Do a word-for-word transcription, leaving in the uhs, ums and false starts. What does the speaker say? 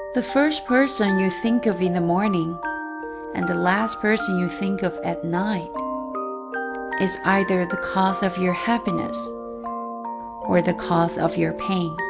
The first person you think of in the morning and the last person you think of at night is either the cause of your happiness or the cause of your pain.